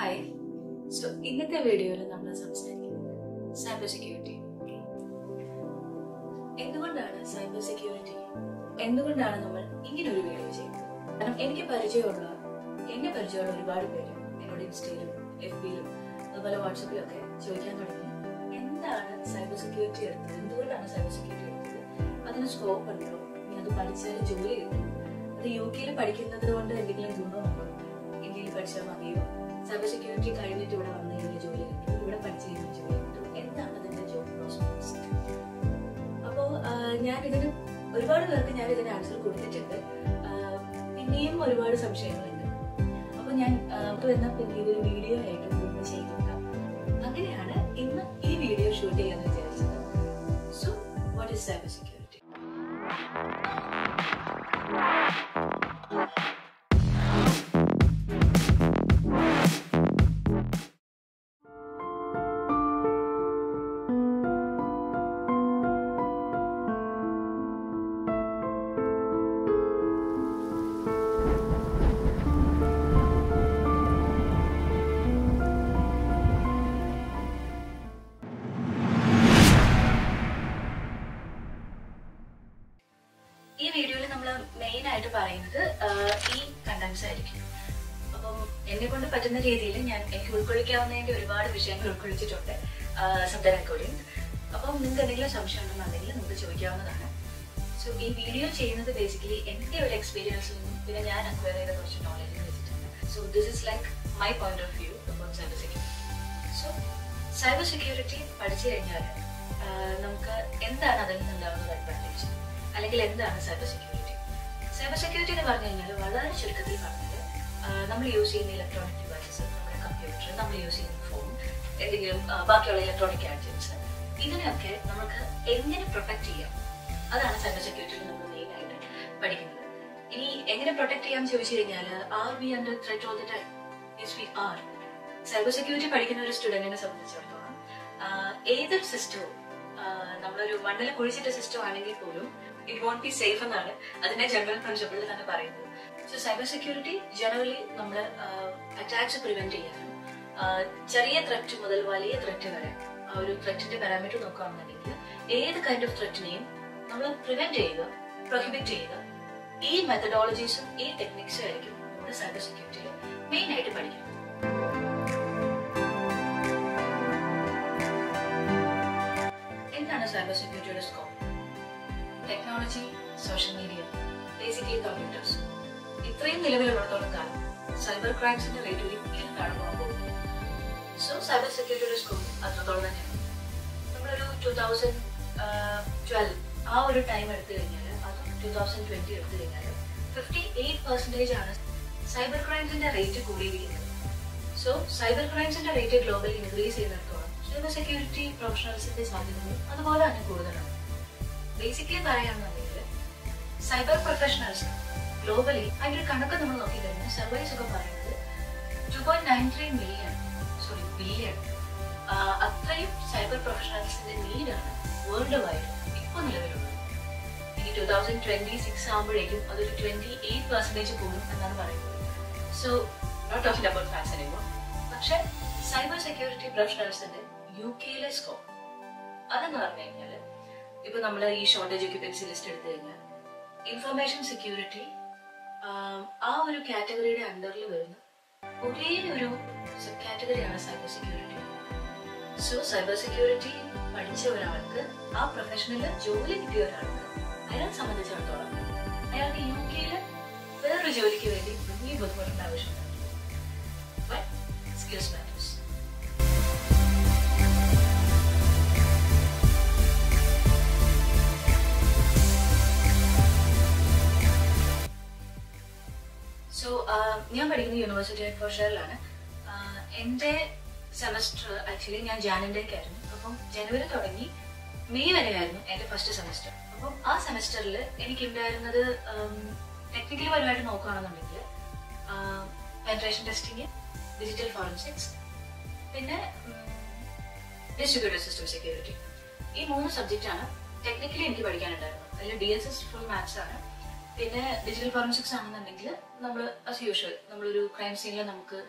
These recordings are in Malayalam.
Hi. So, in this video, we will talk cybersecurity. What is cybersecurity? Why are we doing this video? I am Instagram, FB, WhatsApp. Cybersecurity? What is scope? UK cybersecurity കഴിഞ്ഞിട്ട് ഇവിടെ വന്നു കഴിഞ്ഞ ജോലി കിട്ടും ഇവിടെ പഠിച്ചു കഴിഞ്ഞ ജോലി കിട്ടും എന്താണ് അതിന്റെ ജോബ് പ്രോസ്പെക്ട്സ് അപ്പോൾ ഞാനിതിന് ഒരുപാട് പേർക്ക് ഞാനിതിന് ആൻസർ കൊടുത്തിട്ടുണ്ട് പിന്നെയും ഒരുപാട് സംശയങ്ങളുണ്ട് അപ്പോൾ ഞാൻ എന്നാൽ പിന്നെ ഇതൊരു വീഡിയോ ആയിട്ട് മുമ്പ് ചെയ്തു നോക്കാം അങ്ങനെയാണ് ഇന്ന് ഈ വീഡിയോ ഷൂട്ട് ചെയ്യാമെന്ന് വിചാരിച്ചത് so what is cyber security ഈ വീഡിയോയിൽ നമ്മൾ മെയിൻ ആയിട്ട് പറയുന്നത് ഈ കണ്ടന്റ്സ് ആയിരിക്കും. അപ്പം എന്നെ കൊണ്ട് പറ്റുന്ന രീതിയിൽ എനിക്ക് ഉൾക്കൊള്ളിക്കാവുന്നതിന്റെ ഒരുപാട് വിഷയങ്ങൾ ഉൾക്കൊള്ളിച്ചിട്ടുണ്ട് സംസാരം അക്കോർഡിംഗ്. അപ്പം നിങ്ങൾക്ക് എന്തെങ്കിലും സംശയം ഉണ്ടെന്നുണ്ടെങ്കിൽ നിങ്ങൾക്ക് ചോദിക്കാവുന്നതാണ്. സോ ഈ വീഡിയോ ചെയ്യുന്നത് ബേസിക്കലി എൻ്റെ ഒരു എക്സ്പീരിയൻസിൽ നിന്നും പിന്നെ ഞാൻ അക്വയർ ചെയ്ത കുറച്ച് നോളജിൽ വെച്ചിട്ടുണ്ട്. So this is like my point of view about cyber security. So cyber security പഠിച്ചു കഴിഞ്ഞാൽ നമുക്ക് എന്താണ് അതിൽ നിന്നുണ്ടാകുന്നത് അഡ്വാൻറ്റേജ് അല്ലെങ്കിൽ എന്താണ് സൈബർ സെക്യൂരിറ്റി? സൈബർ സെക്യൂരിറ്റി എന്ന് പറഞ്ഞു കഴിഞ്ഞാൽ വളരെ ചുരുക്കത്തിൽ പറഞ്ഞത് നമ്മൾ യൂസ് ചെയ്യുന്ന ഇലക്ട്രോണിക് ഡിവൈസസ്, നമ്മുടെ കമ്പ്യൂട്ടർ, നമ്മൾ യൂസ് ചെയ്യുന്ന ഫോൺ, എന്തെങ്കിലും ബാക്കിയുള്ള ഇലക്ട്രോണിക് ഗാഡ്ജറ്റ്സ്, ഇതിനെയൊക്കെ നമുക്ക് എങ്ങനെ പ്രൊട്ടക്ട് ചെയ്യാം, അതാണ് സൈബർ സെക്യൂരിറ്റിയിൽ നമ്മൾ മെയിൻ ആയിട്ട് പഠിക്കുന്നത്. ഇനി എങ്ങനെ പ്രൊട്ടക്ട് ചെയ്യാൻ ചോദിച്ചു കഴിഞ്ഞാൽ are we under threat all the time? Yes we are. Cyber security പഠിക്കുന്ന ഒരു സ്റ്റുഡന്റിനെ സംബന്ധിച്ചിടത്തോളം ഏതൊരു സിസ്റ്റവും നമ്മളൊരു മണ്ണിൽ കുഴിച്ചിട്ട സിസ്റ്റം ആണെങ്കിൽ പോലും ഇറ്റ് വോണ്ട് ബി സേഫ് എന്നാണ് അതിന്റെ ജനറൽ പ്രിൻസിപ്പിളിൽ തന്നെ പറയുന്നത്. സോ സൈബർ സെക്യൂരിറ്റി ജനറലി നമ്മൾ അറ്റാക്സ് പ്രിവെന്റ് ചെയ്യാനും ചെറിയ ത്രെറ്റ് മുതൽ വലിയ ത്രെറ്റ് വരെ ആ ഒരു ത്രെറ്റിന്റെ പാരാമീറ്റർ നോക്കുകയാണെന്നുണ്ടെങ്കിൽ ഏത് കൈൻഡ് ഓഫ് ത്രെറ്റിനെയും നമ്മൾ പ്രിവെന്റ് ചെയ്യുക, പ്രൊഹിബിറ്റ് ചെയ്യുക, ഈ മെത്തഡോളജീസും ഈ ടെക്നിക്സും ആയിരിക്കും നമ്മുടെ സൈബർ സെക്യൂരിറ്റിയിൽ മെയിൻ ആയിട്ട് പഠിക്കുന്നത്. എന്താണ് സൈബർ സെക്യൂരിറ്റിയുടെ scope? Technology, social media, basically computers, ഇത്രയും നിലവിലുള്ളിടത്തോളം കാലം സൈബർ ക്രൈംസിന്റെ റേറ്റ് ഒരിക്കലും കാണുമ്പോൾ പോകുന്നു. സോ സൈബർ സെക്യൂരിറ്റിയുടെ സ്കോപ്പ് അത്രത്തോളം തന്നെയാണ്. നമ്മളൊരു 2012 ആ ഒരു ടൈം എടുത്തു കഴിഞ്ഞാൽ, അതും 2020 എടുത്തു കഴിഞ്ഞാൽ 58% ആണ് സൈബർ ക്രൈംസിന്റെ റേറ്റ് കൂടിയിരിക്കുന്നത്. സോ സൈബർ ക്രൈംസിന്റെ റേറ്റ് ഗ്ലോബലി ഇൻക്രീസ് ചെയ്യുന്നിടത്തോളം സൈബർ സെക്യൂരിറ്റി പ്രൊഫഷണൽസിന്റെ സാധ്യതകൾ അതുപോലെ തന്നെ കൂടുതലാണ്. ബേസിക്കലി പറയുകയാണെന്നുണ്ടെങ്കിൽ സൈബർ പ്രൊഫഷണൽസ് ഗ്ലോബലി അതിന്റെ ഒരു കണക്ക് നമ്മൾ നോക്കിക്കഴിഞ്ഞാൽ സർവേസ് ഒക്കെ പറയുന്നത് 2.93 ബില്യൺ അത്രയും സൈബർ പ്രൊഫഷണൽസിന്റെ നീഡാണ് വേൾഡ് വൈഡ് ഇപ്പോൾ നിലവിലുള്ളത്. ഇനി 2026 ആകുമ്പോഴേക്കും അതൊരു 28% കൂടും എന്നാണ് പറയുന്നത്. So not talking about facts anymore. പക്ഷെ സൈബർ സെക്യൂരിറ്റി പ്രൊഫഷണൽസിന്റെ യുകെയിലെ സ്കോപ്പ് അതെന്ന് പറഞ്ഞു കഴിഞ്ഞാൽ ഇപ്പൊ നമ്മൾ ഈ ഷോർട്ടേജ് ഓക്യുപ്പൻസി ലിസ്റ്റ് എടുത്തു കഴിഞ്ഞാൽ ഇൻഫർമേഷൻ സെക്യൂരിറ്റി ആ ഒരു കാറ്റഗറിയുടെ അണ്ടറിൽ വരുന്ന ഒരേ ഒരു സബ് കാറ്റഗറിയാണ് cyber security. So cyber security പഠിച്ച ഒരാൾക്ക്, ആ പ്രൊഫഷനിൽ ജോലി കിട്ടിയ ഒരാൾക്ക്, അയാളെ സംബന്ധിച്ചിടത്തോളം അയാൾക്ക് യുകെയിൽ വേറൊരു ജോലിക്ക് വേണ്ടി വലിയ ബുദ്ധിമുട്ടേണ്ട ആവശ്യമില്ല. But skills matters. സോ ഞാൻ പഠിക്കുന്ന യൂണിവേഴ്സിറ്റി ഹെർട്ട്ഫോർഡ്ഷയറിലാണ്. എൻ്റെ സെമസ്റ്റർ ആക്ച്വലി ഞാൻ ജാനുവരിയിലേക്കായിരുന്നു. അപ്പം ജനുവരി തുടങ്ങി മെയ് വരെയായിരുന്നു എൻ്റെ ഫസ്റ്റ് സെമസ്റ്റർ. അപ്പം ആ സെമസ്റ്ററിൽ എനിക്കുണ്ടായിരുന്നത് ടെക്നിക്കലി പരമായിട്ട് നോക്കുകയാണെന്നുണ്ടെങ്കിൽ പെനട്രേഷൻ ടെസ്റ്റിംഗ്, ഡിജിറ്റൽ ഫോറൻസിക്സ്, പിന്നെ ഡിസ്ട്രിബ്യൂട്ടഡ് സിസ്റ്റം സെക്യൂരിറ്റി, ഈ 3 സബ്ജക്റ്റാണ് ടെക്നിക്കലി എനിക്ക് പഠിക്കാനുണ്ടായിരുന്നത്. അതിൽ DSS ഫുൾ മാത്സ് ആണ്. പിന്നെ ഡിജിറ്റൽ ഫോറൻസിക്സ് ആണെന്നുണ്ടെങ്കിൽ നമ്മൾ ആസ് യൂഷ്വൽ നമ്മളൊരു ക്രൈം സീനിൽ നമുക്ക്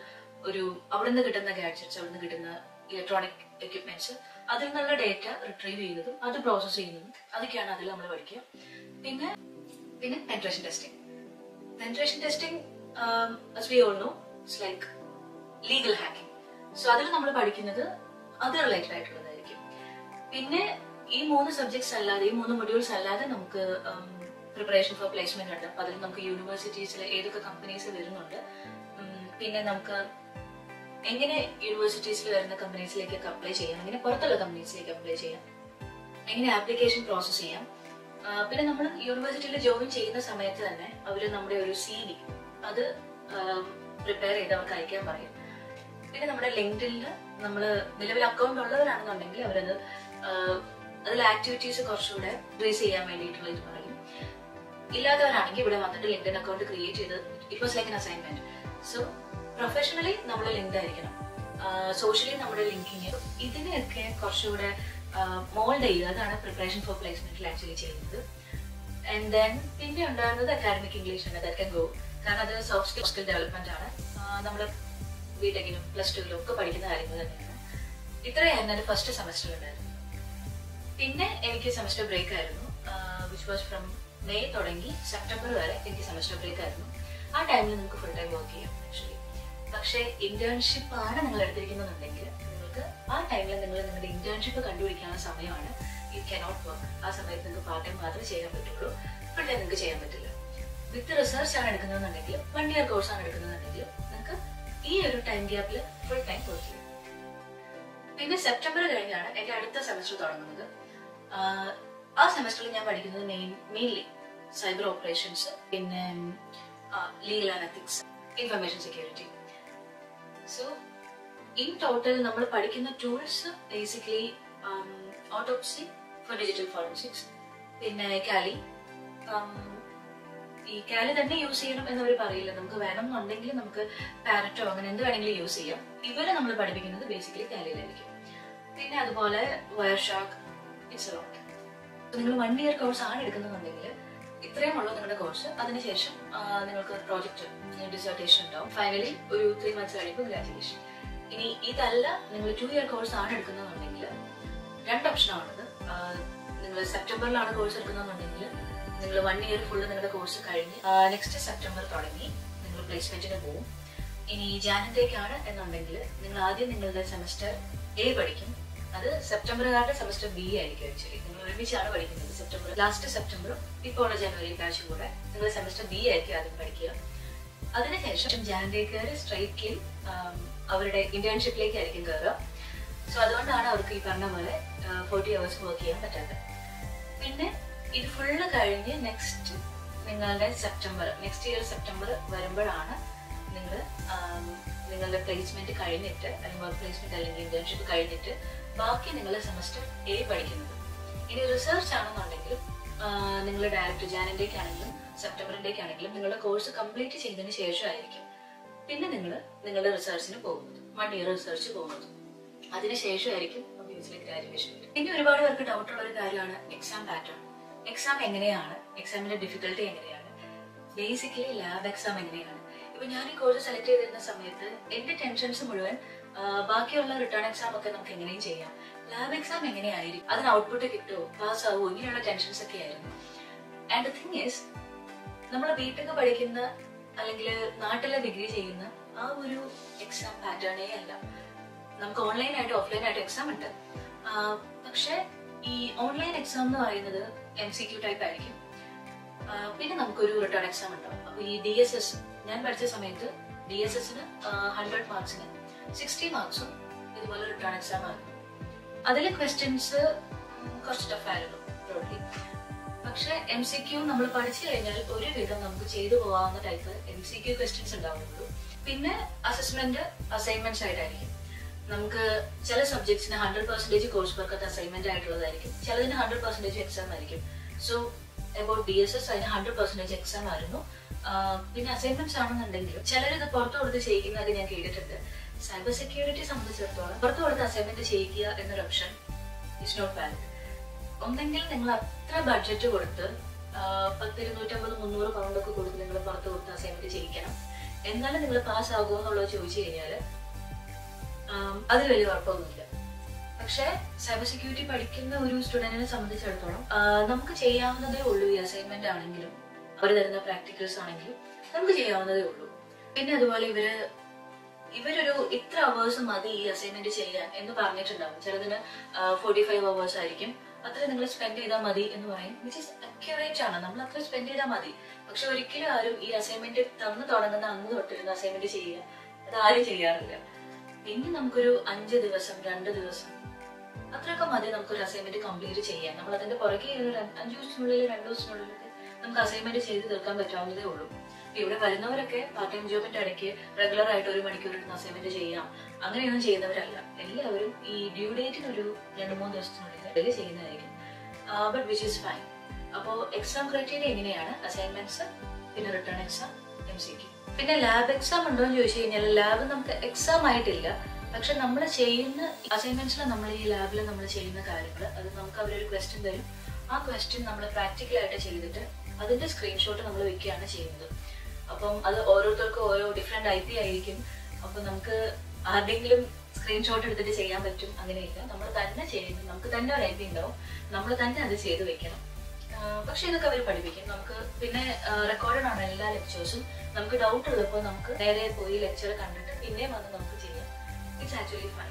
ഒരു അവിടെ നിന്ന് കിട്ടുന്ന ഗാഡ്ജറ്റ്സ്, അവിടെ നിന്ന് കിട്ടുന്ന ഇലക്ട്രോണിക് എക്യുപ്മെന്റ്സ്, അതിൽ നിന്നുള്ള ഡേറ്റ റിട്രീവ് ചെയ്യുന്നതും അത് പ്രോസസ് ചെയ്യുന്നതും അതൊക്കെയാണ് അതിൽ നമ്മൾ പഠിക്കുക. പിന്നെ penetration testing. Penetration testing as we all know it's like legal hacking. So അതിൽ നമ്മൾ പഠിക്കുന്നത് അത് റിലേറ്റഡ് ആയിട്ടുള്ളതായിരിക്കും. പിന്നെ ഈ 3 സബ്ജക്ട്സ് അല്ലാതെ, ഈ 3 മൊഡ്യൂൾസ് അല്ലാതെ നമുക്ക് പ്രിപ്പറേഷൻ ഫോർ പ്ലേസ്മെന്റ് ഉണ്ട്. അതിൽ നമുക്ക് യൂണിവേഴ്സിറ്റീസിൽ ഏതൊക്കെ കമ്പനീസ് വരുന്നുണ്ട്, പിന്നെ നമുക്ക് എങ്ങനെ യൂണിവേഴ്സിറ്റീസിൽ വരുന്ന കമ്പനീസിലേക്ക് അപ്ലൈ ചെയ്യാം, എങ്ങനെ പുറത്തുള്ള കമ്പനീസിലേക്ക് അപ്ലൈ ചെയ്യാം, എങ്ങനെ ആപ്ലിക്കേഷൻ പ്രോസസ് ചെയ്യാം. പിന്നെ നമ്മൾ യൂണിവേഴ്സിറ്റിയിൽ ജോയിൻ ചെയ്യുന്ന സമയത്ത് തന്നെ അവർ നമ്മുടെ ഒരു CV അത് പ്രിപ്പയർ ചെയ്ത് അവർക്ക് അയക്കാൻ പറയും. പിന്നെ നമ്മുടെ ലിങ്ക്ഡിനിൽ നമ്മൾ നിലവിൽ അക്കൗണ്ട് ഉള്ളവരാണെന്നുണ്ടെങ്കിൽ അവരത് അതിൽ ആക്ടിവിറ്റീസ് കുറച്ചുകൂടെ ഇൻക്രീസ് ചെയ്യാൻ വേണ്ടിയിട്ടുള്ള ഇത് പറയും. ഇല്ലാത്തവരാണെങ്കിൽ ഇവിടെ വന്നിട്ട് ലിങ്ക്ഡിൻ അക്കൗണ്ട് ക്രിയേറ്റ് ചെയ്ത് it was like an assignment. So professionally നമ്മൾ ലിങ്ക്ഡ് ആയിരിക്കണം, സോഷ്യലി നമ്മുടെ ലിങ്കിങ്, ഇതിനെയൊക്കെ കുറച്ചുകൂടെ മോൾഡ് ചെയ്യുക. അതാണ് പ്രിപ്പറേഷൻ ഫോർ പ്ലേസ്മെന്റിൽ ആക്ച്വലി ചെയ്യുന്നത്. ആൻഡ് ദെൻ പിന്നെ ഉണ്ടാകുന്നത് അക്കാഡമിക് ഇംഗ്ലീഷ് ആണ്. ദാറ്റ് ക്യാൻ ഗോ, കാരണം അത് സോഫ്റ്റ് സ്കിൽ ഡെവലപ്മെന്റ് ആണ്. നമ്മൾ ബിടെക്കിലും +2 ഒക്കെ പഠിക്കുന്ന കാര്യങ്ങൾ തന്നെയാണ്. ഇത്രയായിരുന്നു എൻ്റെ ഫസ്റ്റ് സെമസ്റ്ററിൽ ഉണ്ടായിരുന്നത്. പിന്നെ എനിക്ക് സെമസ്റ്റർ ബ്രേക്ക് ആയിരുന്നു, വിച്ച് വാസ് ഫ്രം മെയ് തുടങ്ങി സെപ്റ്റംബർ വരെ എനിക്ക് സെമസ്റ്റർ ബ്രേക്ക് ആയിരുന്നു. ആ ടൈമിൽ നമുക്ക് ഫുൾ ടൈം വർക്ക് ചെയ്യാം ആക്ച്വലി. പക്ഷേ ഇന്റേൺഷിപ്പ് ആണ് നിങ്ങൾ എടുത്തിരിക്കുന്നുണ്ടെങ്കിൽ നിങ്ങൾക്ക് ആ ടൈമിൽ നിങ്ങൾ നിങ്ങളുടെ ഇന്റേൺഷിപ്പ് കണ്ടുപിടിക്കാനുള്ള സമയമാണ്. You cannot work. ആ സമയത്ത് നിങ്ങൾക്ക് പാർട്ട് ടൈം മാത്രമേ ചെയ്യാൻ പറ്റുള്ളൂ, ഫുൾ ടൈം നിങ്ങൾക്ക് ചെയ്യാൻ പറ്റില്ല. വിത്ത് റിസർച്ച് ആണ് എടുക്കുന്നതെന്നുണ്ടെങ്കിൽ, 1 ഇയർ കോഴ്സ് ആണ് എടുക്കുന്നതെന്നുണ്ടെങ്കിൽ നിങ്ങൾക്ക് ഈ ഒരു ടൈം ഗ്യാപ്പിൽ ഫുൾ ടൈം വർക്ക് ചെയ്യും. പിന്നെ സെപ്റ്റംബർ കഴിഞ്ഞാണ് എന്റെ അടുത്ത സെമസ്റ്റർ തുടങ്ങുന്നത്. ആ സെമസ്റ്ററിൽ ഞാൻ പഠിക്കുന്നത് മെയിൻലി സൈബർ ഓപ്പറേഷൻസ്, പിന്നെ legal and ethics, information security. So in total നമ്മൾ പഠിക്കുന്ന tools basically autopsy for digital forensics, പിന്നെ കാലി. ഈ കാലി തന്നെ യൂസ് ചെയ്യണം എന്നവർ പറയില്ല, നമുക്ക് വേണം എന്നുണ്ടെങ്കിൽ നമുക്ക് പാരറ്റോ അങ്ങനെ എന്ത് വേണമെങ്കിലും യൂസ് ചെയ്യാം. ഇവരെ നമ്മൾ പഠിപ്പിക്കുന്നത് ബേസിക്കലി കാലിയിലായിരിക്കും. പിന്നെ അതുപോലെ വയർഷാർക്ക്, ഇറ്റ്സ് എ ലോട്ട്. നിങ്ങൾ 1 ഇയർ കോഴ്സ് ആണ് എടുക്കുന്നതെന്നുണ്ടെങ്കിൽ ഇത്രയും ഉള്ളൂ നിങ്ങളുടെ കോഴ്സ്. അതിനുശേഷം നിങ്ങൾക്ക് പ്രോജക്റ്റ്, ഡിസർട്ടേഷൻ ഉണ്ടാവും. ഫൈനലി ഒരു 3 മന്ത്സ് കഴിയുമ്പോൾ ഗ്രാജുവേഷൻ. ഇനി ഇതല്ല, നിങ്ങൾ 2 ഇയർ കോഴ്സ് ആണ് എടുക്കുന്നതെന്നുണ്ടെങ്കിൽ 2 ഓപ്ഷനാണുള്ളത്. നിങ്ങൾ സെപ്റ്റംബറിലാണ് കോഴ്സ് എടുക്കുന്നതെന്നുണ്ടെങ്കിൽ നിങ്ങൾ 1 ഇയർ ഫുള്ള് നിങ്ങളുടെ കോഴ്സ് കഴിഞ്ഞ് നെക്സ്റ്റ് സെപ്റ്റംബർ തുടങ്ങി നിങ്ങൾ പ്ലേസ്മെന്റിന് പോകും. ഇനി ജാനുവരിക്കാണ് എന്നുണ്ടെങ്കിൽ നിങ്ങൾ ആദ്യം നിങ്ങളുടെ സെമസ്റ്റർ A പഠിക്കും. അത് സെപ്റ്റംബറുകാരുടെ സെമസ്റ്റർ B ആയിരിക്കും. ആക്ച്വലി നിങ്ങൾ ഒരുമിച്ചാണ് പഠിക്കുന്നത്. ലാസ്റ്റ് സെപ്റ്റംബറും ഇപ്പോൾ ജനുവരി ബാച്ചും കൂടെ നിങ്ങൾ സെമസ്റ്റർ B ആയിരിക്കും ആദ്യം പഠിക്കുക. അതിനുശേഷം ജാനുവരിക്കാർ സ്ട്രൈറ്റിൽ അവരുടെ ഇന്റേൺഷിപ്പിലേക്ക് ആയിരിക്കും കയറുക. സോ അതുകൊണ്ടാണ് അവർക്ക് ഈ പറഞ്ഞ പോലെ 40 hours വർക്ക് ചെയ്യാൻ പറ്റാത്തത്. പിന്നെ ഇത് ഫുള്ള് കഴിഞ്ഞ് നിങ്ങളുടെ നെക്സ്റ്റ് ഇയർ സെപ്റ്റംബർ വരുമ്പോഴാണ് നിങ്ങൾ നിങ്ങളുടെ പ്ലേസ്മെന്റ് കഴിഞ്ഞിട്ട്, അല്ലെങ്കിൽ വർക്ക് പ്ലേസ്മെന്റ് അല്ലെങ്കിൽ ഇന്റേൺഷിപ്പ് കഴിഞ്ഞിട്ട് ബാക്കി നിങ്ങളുടെ സെമസ്റ്റർ A പഠിക്കുന്നത്. ഇനി റിസർച്ച് ആണെന്നുണ്ടെങ്കിലും നിങ്ങൾ ഡയറക്റ്റ് ജാനുവരിക്കാണെങ്കിലും സെപ്റ്റംബറിലേക്കാണെങ്കിലും നിങ്ങളുടെ കോഴ്സ് കംപ്ലീറ്റ് ചെയ്തതിന് ശേഷമായിരിക്കും പിന്നെ നിങ്ങൾ നിങ്ങളുടെ റിസർച്ചിന് പോകുന്നത്, 1 ഇയർ റിസർച്ച് പോകുന്നത്. അതിനുശേഷമായിരിക്കും ഒബ്വിയസ്ലി ഗ്രാജുവേഷൻ. പിന്നെ ഒരുപാട് പേർക്ക് ഡൗട്ട് ഉള്ള ഒരു കാര്യമാണ് എക്സാം പാറ്റേൺ. എക്സാം എങ്ങനെയാണ്, എക്സാമിന്റെ ഡിഫിക്കൽട്ടി എങ്ങനെയാണ്, ബേസിക്കലി ലാബ് എക്സാം എങ്ങനെയാണ്. ഇപ്പൊ ഞാൻ ഈ കോഴ്സ് സെലക്ട് ചെയ്തിരുന്ന സമയത്ത് എന്റെ ടെൻഷൻസ് മുഴുവൻ ബാക്കിയുള്ള റിട്ടേൺ എക്സാം ഒക്കെ നമുക്ക് എങ്ങനെയും ചെയ്യാം, ലാബ് എക്സാം എങ്ങനെയായിരിക്കും, അതിന് ഔട്ട്പുട്ട് കിട്ടുമോ, പാസ് ആവുമോ, ഇങ്ങനെയുള്ള ടെൻഷൻസ് ഒക്കെ ആയിരുന്നു. ആൻഡ് ദ തിങ് ഈസ്, നമ്മൾ ബിടെക് പഠിക്കുന്ന അല്ലെങ്കിൽ നാട്ടിലെ ഡിഗ്രി ചെയ്യുന്ന ആ ഒരു എക്സാം പാറ്റേണേ അല്ല. നമുക്ക് ഓൺലൈനായിട്ട് ഓഫ്ലൈനായിട്ട് എക്സാം ഉണ്ട്. പക്ഷെ ഈ ഓൺലൈൻ എക്സാം എന്ന് പറയുന്നത് MCQ ടൈപ്പ് ആയിരിക്കും. പിന്നെ നമുക്കൊരു റിട്ടേൺ എക്സാം ഉണ്ടാവും. അപ്പൊ ഈ DSS ഞാൻ പഠിച്ച സമയത്ത് DSSന് 100 മാർക്സിന് 60 മാർക്സും ഇതുപോലെ റിട്ടേൺ എക്സാം ആയിരുന്നു. അതിലെ ക്വസ്റ്റ്യൻസ് കുറച്ച് ടഫായിരുന്നു ബ്രോഡ്ലി. പക്ഷെ MCQ നമ്മൾ പഠിച്ചു കഴിഞ്ഞാൽ ഒരുവിധം നമുക്ക് ചെയ്തു പോകാവുന്ന ടൈപ്പ് MCQ ക്വസ്റ്റ്യൻസ് ഉണ്ടാവുള്ളൂ. പിന്നെ അസൈൻമെന്റ്സ് ആയിട്ടായിരിക്കും. നമുക്ക് ചില സബ്ജക്ട്സിന് 100% കോഴ്സ് വർക്കത്ത് അസൈൻമെന്റ് ആയിട്ടുള്ളതായിരിക്കും, ചിലതിന് 100% എക്സാം ആയിരിക്കും. സോ അബൌട്ട് DSS അതിന് 100% എക്സാം ആയിരുന്നു. പിന്നെ അസൈൻമെന്റ്സ് ആണെന്നുണ്ടെങ്കിൽ ചിലരിത് പുറത്തു കൊടുത്ത് ചെയ്യിക്കുന്നതൊക്കെ ഞാൻ കേട്ടിട്ടുണ്ട്. സൈബർ സെക്യൂരിറ്റി സംബന്ധിച്ചിടത്തോളം പുറത്തു കൊടുത്ത് അസൈൻമെന്റ് ചെയ്യിക്കുക എന്നൊരു ഓപ്ഷൻ ഇസ് നോട്ട് വാലിഡ്. ഒന്നെങ്കിൽ നിങ്ങൾ അത്ര ബഡ്ജറ്റ് കൊടുത്ത് 250-300 പൗണ്ട് ഒക്കെ കൊടുത്ത് നിങ്ങൾ പുറത്തു കൊടുത്ത് അസൈൻമെന്റ് ചെയ്യിക്കണം. എന്നാലും നിങ്ങൾ പാസ് ആകുമോ എന്നുള്ളത് ചോദിച്ചു കഴിഞ്ഞാൽ അതിൽ വലിയ ഉറപ്പൊന്നുമില്ല. പക്ഷേ സൈബർ സെക്യൂരിറ്റി പഠിക്കുന്ന ഒരു സ്റ്റുഡന്റിനെ സംബന്ധിച്ചിടത്തോളം നമുക്ക് ചെയ്യാവുന്നതേ ഉള്ളൂ. ഈ അസൈൻമെന്റ് ആണെങ്കിലും അവർ തരുന്ന പ്രാക്ടിക്കൽസ് ആണെങ്കിലും നമുക്ക് ചെയ്യാവുന്നതേ ഉള്ളൂ. പിന്നെ അതുപോലെ ഇവരൊരു ഇത്ര അവേഴ്സ് മതി ഈ അസൈൻമെന്റ് ചെയ്യാൻ എന്ന് പറഞ്ഞിട്ടുണ്ടാവും. ചിലതിന് 45 hours ആയിരിക്കും. അത്ര നിങ്ങൾ സ്പെൻഡ് ചെയ്താൽ മതി എന്ന് പറയും, വിച്ച് ഈസ് അക്യുറേറ്റ് ആണ്. നമ്മൾ അത്ര സ്പെൻഡ് ചെയ്താൽ മതി. പക്ഷെ ഒരിക്കലും ആരും ഈ അസൈൻമെന്റ് തന്നു തുടങ്ങുന്ന അന്ന് തൊട്ടിരുന്ന അസൈൻമെന്റ് ചെയ്യുക അത് ആരും ചെയ്യാറില്ല. പിന്നെ നമുക്കൊരു 5 ദിവസം 2 ദിവസം അത്രയൊക്കെ മതി നമുക്കൊരു അസൈൻമെന്റ് കംപ്ലീറ്റ് ചെയ്യാൻ. നമ്മൾ അതിന്റെ പുറകെ 5 ദിവസത്തിനുള്ളിൽ 2 ദിവസത്തിനുള്ളിലൊക്കെ നമുക്ക് അസൈൻമെന്റ് ചെയ്ത് തീർക്കാൻ പറ്റാവുന്നതേ ഉള്ളൂ. ഇവിടെ വരുന്നവരൊക്കെ പാർട്ട് ടൈം ജോബിന്റെ ഇടയ്ക്ക് റെഗുലർ ആയിട്ട് 1 മണിക്കൂർ എടുത്ത് അസൈൻമെന്റ് ചെയ്യാം അങ്ങനെയൊന്നും ചെയ്യുന്നവരല്ല. എല്ലാവരും ഈ ഡ്യൂ ഡേറ്റിന് ഒരു 2-3 ദിവസത്തിനുള്ളിൽ ചെയ്യുന്നതായിരിക്കും. But which is fine. അപ്പോൾ എക്സാം ക്രൈറ്റീരിയ എങ്ങനെയാണ്? അസൈൻമെന്റ്സ്, പിന്നെ റിട്ടേൺ എക്സാം, MCQ. പിന്നെ ലാബ് എക്സാം ഉണ്ടോ എന്ന് ചോദിച്ചു കഴിഞ്ഞാൽ ലാബ് നമുക്ക് എക്സാം ആയിട്ടില്ല. പക്ഷെ നമ്മൾ ചെയ്യുന്ന അസൈൻമെന്റ്സിൽ നമ്മൾ ഈ ലാബിൽ നമ്മൾ ചെയ്യുന്ന കാര്യങ്ങൾ അത് നമുക്ക് അവരൊരു ക്വസ്റ്റ്യൻ തരും. ആ ക്വസ്റ്റ്യൻ നമ്മൾ പ്രാക്ടിക്കലായിട്ട് ചെയ്തിട്ട് അതിന്റെ സ്ക്രീൻഷോട്ട് നമ്മൾ വെക്കുകയാണ് ചെയ്യുന്നത്. അപ്പം അത് ഓരോരുത്തർക്കും ഓരോ ഡിഫറെന്റ് IP ആയിരിക്കും. അപ്പൊ നമുക്ക് ആരുടെങ്കിലും സ്ക്രീൻഷോട്ട് എടുത്തിട്ട് ചെയ്യാൻ പറ്റും അങ്ങനെയില്ല. നമ്മൾ തന്നെ ചെയ്യുന്നു. നമുക്ക് തന്നെ ഒരു IP ഉണ്ടാവും. നമ്മൾ തന്നെ അത് ചെയ്ത് വെക്കണം. പക്ഷെ ഇതൊക്കെ അവർ പഠിപ്പിക്കും നമുക്ക്. പിന്നെ റെക്കോർഡഡ് ആണ് എല്ലാ ലെക്ചേഴ്സും. നമുക്ക് ഡൗട്ട് ഉള്ളപ്പോൾ നമുക്ക് നേരെ പോയി ലെക്ചർ കണ്ടിട്ട് പിന്നെയും വന്ന് നമുക്ക് ചെയ്യാം. It's actually fine.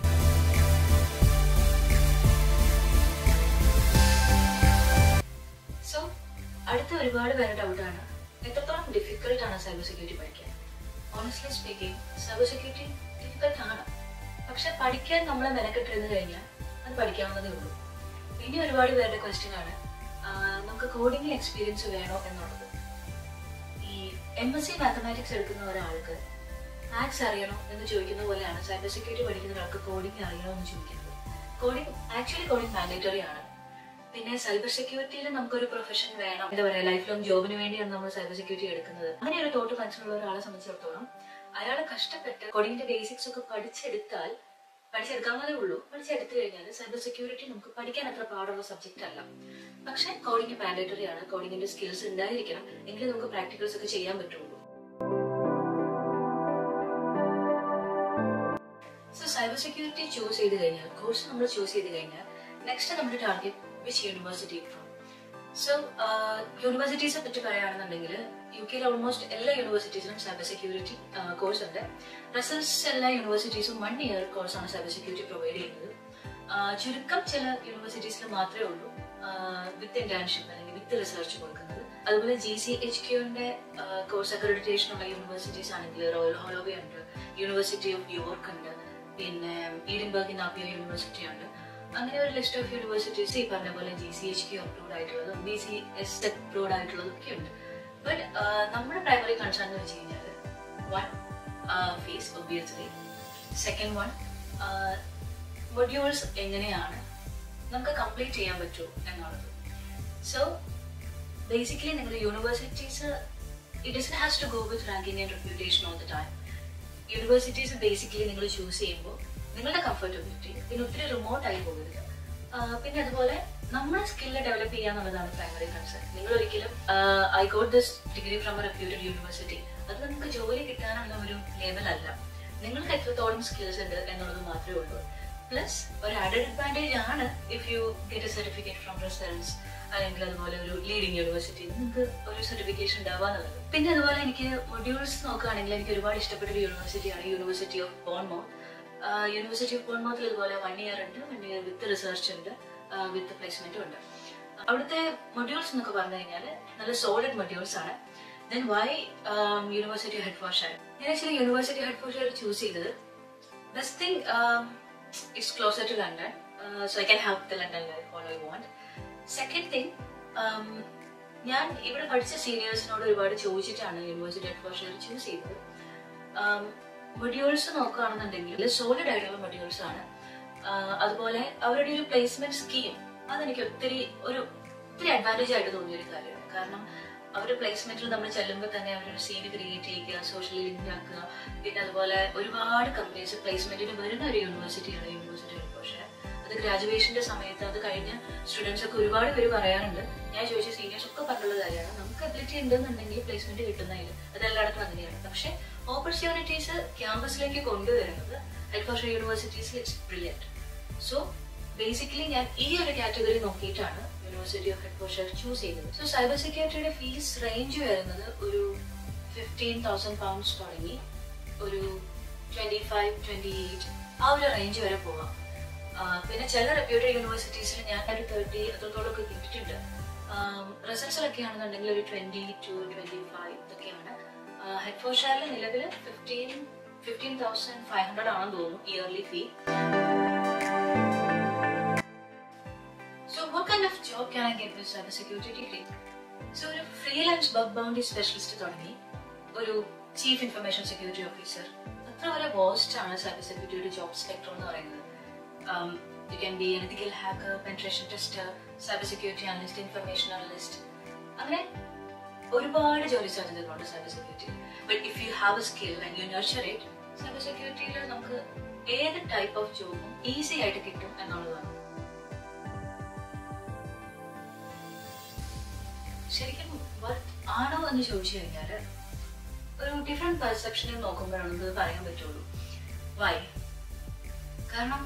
സോ അടുത്ത ഒരുപാട് പേരുടെ ഡൗട്ടാണ് എത്രത്തോളം ഡിഫിക്കൽട്ട് ആണ് സൈബർ സെക്യൂരിറ്റി പഠിക്കാൻ. Honestly speaking cyber security difficult ആണ്. പക്ഷെ പഠിക്കാൻ നമ്മളെ മെനക്കെട്ടിരുന്നു കഴിഞ്ഞാൽ അത് പഠിക്കാവുന്നതേ ഉള്ളൂ. ഇനി ഒരുപാട് പേരുടെ ക്വസ്റ്റ്യൻ ആണ് നമുക്ക് കോഡിംഗിൽ എക്സ്പീരിയൻസ് വേണോ എന്നുള്ളത്. ഈ MSc മാത്തമാറ്റിക്സ് എടുക്കുന്ന ഒരാൾക്ക് മാത്സ് അറിയണോ എന്ന് ചോദിക്കുന്ന പോലെയാണ് സൈബർ സെക്യൂരിറ്റി പഠിക്കുന്ന ഒരാൾക്ക് കോഡിംഗ് അറിയണോ എന്ന് ചോദിക്കുന്നത്. കോഡിംഗ് മാൻഡേറ്ററി ആണ്. പിന്നെ സൈബർ സെക്യൂരിറ്റിയിൽ നമുക്കൊരു പ്രൊഫഷൻ വേണം, എന്താ പറയുക, ലൈഫ് ലോങ് ജോബിന് വേണ്ടിയാണ് നമ്മൾ സൈബർ സെക്യൂരിറ്റി എടുക്കുന്നത്. അങ്ങനെ ഒരു തോട്ട് മനസ്സിലുള്ള ഒരാളെ സംബന്ധിച്ചിടത്തോളം അയാൾ കഷ്ടപ്പെട്ട് കോഡിങ്ങിന്റെ ബേസിക്സ് ഒക്കെ പഠിച്ചെടുക്കാവുന്നതേ ഉള്ളൂ. പഠിച്ചെടുത്തു കഴിഞ്ഞാൽ സൈബർ സെക്യൂരിറ്റി നമുക്ക് പഠിക്കാൻ അത്ര പാടുള്ള സബ്ജക്റ്റ് അല്ല. പക്ഷെ കോഡിംഗ് മാൻഡേറ്ററി ആണ്. കോഡിങ്ങിന്റെ സ്കിൽസ് ഉണ്ടായിരിക്കണം, എങ്കിലും നമുക്ക് പ്രാക്ടിക്കൽസ് ഒക്കെ ചെയ്യാൻ പറ്റുള്ളൂ. സോ സൈബർ സെക്യൂരിറ്റി ചൂസ് ചെയ്ത് കഴിഞ്ഞാൽ, കോഴ്സ് നമ്മൾ ചൂസ് ചെയ്ത് കഴിഞ്ഞാൽ നെക്സ്റ്റ് നമ്മുടെ target which university from. So യൂണിവേഴ്സിറ്റീസിനെ പറ്റി പറയുകയാണെന്നുണ്ടെങ്കിൽ UK ഓൾമോസ്റ്റ് എല്ലാ യൂണിവേഴ്സിറ്റീസിലും സൈബർ സെക്യൂരിറ്റി കോഴ്സ് ഉണ്ട്. റസൽസ് എല്ലാ യൂണിവേഴ്സിറ്റീസും 1 year കോഴ്സാണ് സൈബർ സെക്യൂരിറ്റി പ്രൊവൈഡ് ചെയ്യുന്നത്. ചുരുക്കം ചില യൂണിവേഴ്സിറ്റീസിൽ മാത്രമേ ഉള്ളൂ വിത്ത് ഇന്റേൺഷിപ്പ് അല്ലെങ്കിൽ വിത്ത് റിസർച്ച് കൊടുക്കുന്നത്. അതുപോലെ GCHQന്റെ കോഴ്സ് അക്രഡിറ്റേഷൻ ഉള്ള യൂണിവേഴ്സിറ്റീസ് ആണെങ്കിൽ റോയൽ ഹോളോവേ ഉണ്ട്, യൂണിവേഴ്സിറ്റി ഓഫ് യോർക്ക് ഉണ്ട്, പിന്നെ ഈഡിൻബർഗ് നാപ്പിയോ യൂണിവേഴ്സിറ്റി ഉണ്ട്. അങ്ങനെ ഒരു ലിസ്റ്റ് ഓഫ് യൂണിവേഴ്സിറ്റീസ് ഈ പറഞ്ഞ പോലെ GCHQ അപ്രൂവ്ഡ് ആയിട്ടുള്ളതും BCS അപ്രൂവ്ഡ് ആയിട്ടുള്ളതും ഒക്കെ ഉണ്ട്. ബട്ട് നമ്മുടെ പ്രൈമറി കൺസേൺ എന്ന് വെച്ച് കഴിഞ്ഞാൽ 1 ഫീസ് ഒബ്വിയസ്ലി, സെക്കൻഡ് 1 മൊഡ്യൂൾസ് എങ്ങനെയാണ് നമുക്ക് കംപ്ലീറ്റ് ചെയ്യാൻ പറ്റുമോ എന്നുള്ളത്. സോ ബേസിക്കലി നിങ്ങളുടെ universities it doesn't has to go with ranking and reputation all the time. Universities basically നിങ്ങൾ ചൂസ് ചെയ്യുമ്പോൾ നിങ്ങളുടെ കംഫർട്ടബിലിറ്റി, പിന്നെ ഒത്തിരി റിമോട്ട് ആയി പോകരുത്. പിന്നെ അതുപോലെ നമ്മുടെ സ്കില്ല് ഡെവലപ്പ് ചെയ്യാന്നുള്ളതാണ് പ്രൈമറി കൺസേൺ. നിങ്ങൾ ഒരിക്കലും I got this degree from a reputed university, അത് നമുക്ക് ജോലി കിട്ടാനുള്ള ഒരു ലേബൽ അല്ല. നിങ്ങൾക്ക് എത്രത്തോളം സ്കിൽസ് ഉണ്ട് എന്നുള്ളത് മാത്രമേ ഉള്ളൂ. പ്ലസ് ഒരു ആഡഡ് അഡ്വാൻറ്റേജ് ആണ് if you get a certificate from results അല്ലെങ്കിൽ അതുപോലെ ഒരു ലീഡിംഗ് യൂണിവേഴ്സിറ്റി നിങ്ങൾക്ക് ഒരു സർട്ടിഫിക്കേഷൻ ഉണ്ടാവാന്നുള്ളത്. പിന്നെ അതുപോലെ എനിക്ക് മൊഡ്യൂൾസ് നോക്കുകയാണെങ്കിൽ എനിക്ക് ഒരുപാട് ഇഷ്ടപ്പെട്ട ഒരു യൂണിവേഴ്സിറ്റിയാണ് University of Bournemouth. University of ബോൺമൗത്തിൽ ഇതുപോലെ 1 year ഉണ്ട്, 1 year വിത്ത് റിസർച്ച് ഉണ്ട്, വിത്ത് പ്ലേസ്മെന്റും ഉണ്ട്. അവിടുത്തെ മൊഡ്യൂൾസ് എന്നൊക്കെ പറഞ്ഞു കഴിഞ്ഞാൽ നല്ല സോളിഡ് മൊഡ്യൂൾസ് ആണ്. Then why University Hertfordshire? ഞാൻ ആക്ച്വലി യൂണിവേഴ്സിറ്റി ഹെർട്ട്ഫോർഡ്ഷയർ ചൂസ് ചെയ്തത് best thing it's closer to London, so I can have the London life all I want. Second thing, ഞാൻ ഇവിടെ പഠിച്ച സീനിയേഴ്സിനോട് ഒരുപാട് ചോദിച്ചിട്ടാണ് യൂണിവേഴ്സിറ്റി ഹെർട്ട്ഫോർഡ്ഷയർ ചൂസ് ചെയ്തത്. മൊഡ്യൂൾസ് നോക്കുകയാണെന്നുണ്ടെങ്കിൽ സോളിഡ് ആയിട്ടുള്ള മൊഡ്യൂൾസ് ആണ്. അതുപോലെ അവരുടെ ഒരു പ്ലേസ്മെന്റ് സ്കീം അതെനിക്ക് ഒത്തിരി അഡ്വാൻറ്റേജ് ആയിട്ട് തോന്നിയൊരു കാര്യമാണ്. കാരണം അവരുടെ പ്ലേസ്മെന്റിൽ നമ്മൾ ചെല്ലുമ്പോൾ തന്നെ അവരൊരു CV ക്രിയേറ്റ് ചെയ്യുക, സോഷ്യലി ലിങ്ക് ആക്കുക. പിന്നെ അതുപോലെ ഒരുപാട് കമ്പനീസ് പ്ലേസ്മെന്റിന് വരുന്ന ഒരു യൂണിവേഴ്സിറ്റിയാണ് യൂണിവേഴ്സിറ്റി ഹെർട്ട്ഫോർഡ്ഷയർ. അത് ഗ്രാജുവേഷന്റെ സമയത്ത് അത് കഴിഞ്ഞ സ്റ്റുഡൻസ് ഒക്കെ ഒരുപാട് പേര് പറയാറുണ്ട്. ഞാൻ ചോദിച്ച സീനിയേഴ്സ് ഒക്കെ പറഞ്ഞുള്ള കാര്യമാണ്, നമുക്ക് എബിലിറ്റി ഉണ്ടെന്നുണ്ടെങ്കിൽ പ്ലേസ്മെന്റ് കിട്ടുന്നതിൽ അത് എല്ലായിടത്തും അങ്ങനെയാണ്. പക്ഷെ ഓപ്പർച്യൂണിറ്റീസ് ക്യാമ്പസിലേക്ക് കൊണ്ടുവരുന്നത് Hertfordshire യൂണിവേഴ്സിറ്റീസിൽ ഇറ്റ്സ് ബ്രില്യൻറ്റ്. സോ ബേസിക്കലി ഞാൻ ഈ ഒരു കാറ്റഗറി നോക്കിയിട്ടാണ് യൂണിവേഴ്സിറ്റി ഓഫ് Hertfordshire ചൂസ് ചെയ്തത്. സോ സൈബർ സെക്യൂരിറ്റിയുടെ ഫീസ് റേഞ്ച് വരുന്നത് ഒരു 15,000 pounds തുടങ്ങി ഒരു 25-28 ആ ഒരു റേഞ്ച് വരെ പോവാം. പിന്നെ ചില റെപ്യൂട്ടഡ് യൂണിവേഴ്സിറ്റീസിൽ ഞാൻ ഒരു 30 അത്രത്തോളമൊക്കെ കിട്ടിയിട്ടുണ്ട്. റിസൾട്ട്സിലൊക്കെ ആണെന്നുണ്ടെങ്കിൽ ഒരു 20-25 ഇതൊക്കെയാണ്. Hertfordshireൽ നിലവിൽ 15,500 ആണെന്ന് തോന്നുന്നു yearly fee. So what kind of job can I get with cybersecurity degree? So ഒരു ഫ്രീലാൻസ് ബഗ് ബൗണ്ടറി സ്പെഷ്യലിസ്റ്റ് തുടങ്ങി ഒരു ചീഫ് ഇൻഫർമേഷൻ സെക്യൂരിറ്റി ഓഫീസർ, അത്ര വരെ വാസ്റ്റ് ആണ് സൈബർ സെക്യൂരിറ്റിയുടെ ജോബ് സ്പെക്ട്രം എന്ന് പറയുന്നത്. You can be an ethical hacker, penetration tester, cybersecurity analyst, information analyst. അങ്ങനെ ഒരുപാട് ജോലി സാധ്യതകളുണ്ട് cyber security. But if you have a skill and you nurture it, cyber സെക്യൂരിറ്റിയിൽ നമുക്ക് ഏത് ടൈപ്പ് ഓഫ് ജോബും ഈസി ആയിട്ട് കിട്ടും എന്നുള്ളതാണ്. ശരിക്കും വർത്ത് ആണോ എന്ന് ചോദിച്ചു കഴിഞ്ഞാൽ ഒരു ഡിഫറെന്റ് പെർസെപ്ഷനിൽ നോക്കുമ്പോഴാണ് ഇത് പറയാൻ പറ്റുള്ളൂ. വൈ? കാരണം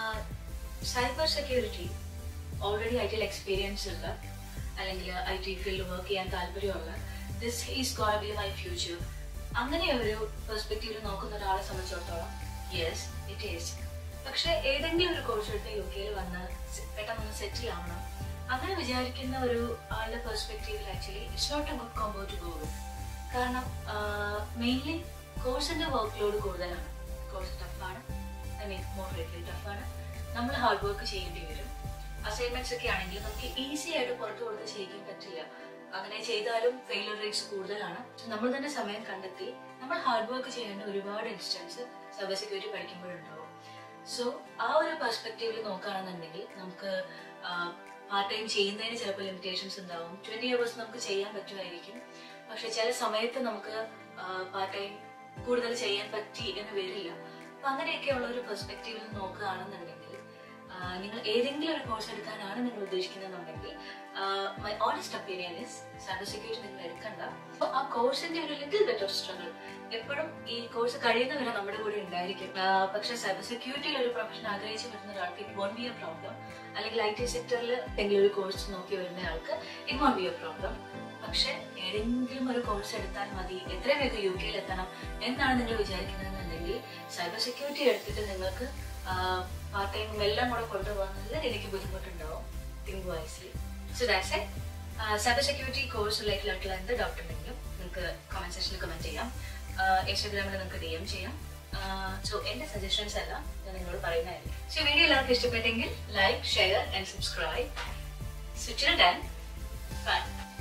സൈബർ സെക്യൂരിറ്റി ഓൾറെഡി ഐ ടിയിൽ എക്സ്പീരിയൻസ് ഉള്ള അല്ലെങ്കിൽ ഐ ടി ഫീൽഡിൽ വർക്ക് ചെയ്യാൻ താല്പര്യമുള്ള this is gonna be my future അങ്ങനെ ഒരു പെർസ്പെക്റ്റീവിൽ നോക്കുന്ന ഒരാളെ സംബന്ധിച്ചിടത്തോളം യെസ് ഇറ്റ് ഈസ്. പക്ഷെ ഏതെങ്കിലും ഒരു കോഴ്സ് എടുത്ത് UK വന്ന് പെട്ടെന്ന് സെറ്റിൽ ആവണം അങ്ങനെ വിചാരിക്കുന്ന ഒരു ആളുടെ പെർസ്പെക്റ്റീവിൽ actually it's not a good combo to go with. കാരണം മെയിൻലി കോഴ്സിന്റെ വർക്ക് ലോഡ് കൂടുതലാണ്. കോഴ്സ് ടഫാണ്, ഐ മീൻ മോഡറേറ്റ്ലി ടഫാണ്. നമ്മൾ ഹാർഡ് വർക്ക് ചെയ്യേണ്ടി വരും. അസൈൻമെന്റ്സ് ഒക്കെ ആണെങ്കിൽ നമുക്ക് ഈസി ആയിട്ട് പുറത്തു കൊടുത്ത് ചെയ്യിക്കാൻ പറ്റില്ല. അങ്ങനെ ചെയ്താലും ഫെയിലിയർ റേറ്റ്സ് കൂടുതലാണ്. നമ്മൾ തന്നെ സമയം കണ്ടെത്തി നമ്മൾ ഹാർഡ് വർക്ക് ചെയ്യേണ്ട ഒരുപാട് ഇൻസ്റ്റൻസ് സൈബർ സെക്യൂരിറ്റി പഠിക്കുമ്പോഴുണ്ടാവും. സോ ആ ഒരു പെർസ്പെക്റ്റീവിൽ നോക്കുകയാണെന്നുണ്ടെങ്കിൽ നമുക്ക് പാർട്ട് ടൈം ചെയ്യുന്നതിന് ചിലപ്പോൾ ലിമിറ്റേഷൻസ് ഉണ്ടാവും. 20 hours നമുക്ക് ചെയ്യാൻ പറ്റുമായിരിക്കും. പക്ഷെ ചില സമയത്ത് നമുക്ക് പാർട്ട് ടൈം കൂടുതൽ ചെയ്യാൻ പറ്റി എന്ന് വരില്ല. അപ്പൊ അങ്ങനെയൊക്കെയുള്ള ഒരു പെർസ്പെക്റ്റീവിൽ നോക്കുകയാണെന്നുണ്ടെങ്കിൽ നിങ്ങൾ ഏതെങ്കിലും ഒരു കോഴ്സ് എടുക്കാനാണ് നിങ്ങൾ ഉദ്ദേശിക്കുന്നതെന്നുണ്ടെങ്കിൽ my honest opinion is cyber security നിങ്ങൾ എടുക്കണ്ട. ആ കോഴ്സിന്റെ ഒരു ലിറ്റിൽ ബിറ്റ് ഓഫ് സ്ട്രഗിൾ എപ്പോഴും ഈ കോഴ്സ് കഴിയുന്നവരെ നമ്മുടെ കൂടെ ഉണ്ടായിരിക്കും. പക്ഷെ സൈബർ സെക്യൂരിറ്റിയിൽ ഒരു പ്രൊഫഷൻ ആഗ്രഹിച്ച് വരുന്ന ഒരാൾക്ക് it won't be a problem. അല്ലെങ്കിൽ IT സെക്ടറിൽ എന്തെങ്കിലും ഒരു കോഴ്സ് നോക്കി വരുന്ന ആൾക്ക് it won't be a problem. പക്ഷെ ഏതെങ്കിലും ഒരു കോഴ്സ് എടുത്താൽ മതി, എത്രയും വേഗം UK എത്തണം എന്നാണ് നിങ്ങൾ വിചാരിക്കുന്നതെന്നുണ്ടെങ്കിൽ സൈബർ സെക്യൂരിറ്റി എടുത്തിട്ട് നിങ്ങൾക്ക് പാർട്ട് ടൈം എല്ലാം കൂടെ കൊണ്ടുപോകാൻ നല്ല രീതിക്ക് ബുദ്ധിമുട്ടുണ്ടാവും. Think wisely. So that's it. Cyber security course related എന്ത് ഡൗട്ട് ഉണ്ടെങ്കിലും നിങ്ങൾക്ക് കമന്റ് സെക്ഷനിൽ കമന്റ് ചെയ്യാം. ഇൻസ്റ്റാഗ്രാമിൽ നിങ്ങൾക്ക് DM ചെയ്യാം. സോ എന്റെ സജഷൻസ് എല്ലാം ഞാൻ നിങ്ങളോട് പറയുന്നതായിരിക്കും. സോ വീഡിയോ എല്ലാവർക്കും ഇഷ്ടപ്പെട്ടെങ്കിൽ like, share and subscribe. So till then, bye.